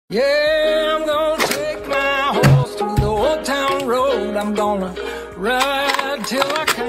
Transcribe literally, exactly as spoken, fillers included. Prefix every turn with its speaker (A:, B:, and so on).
A: Yeah, I'm gonna take my horse to the old town road. I'm gonna ride till I can't.